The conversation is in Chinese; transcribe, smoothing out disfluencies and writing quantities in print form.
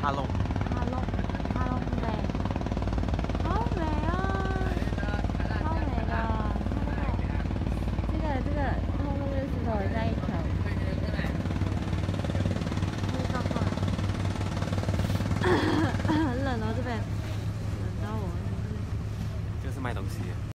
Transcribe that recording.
哈弄， 哈弄呗，好美啊，好美的，这个后面这个石头很像一条，很冷哦这边，冷到我。 就是卖东西的。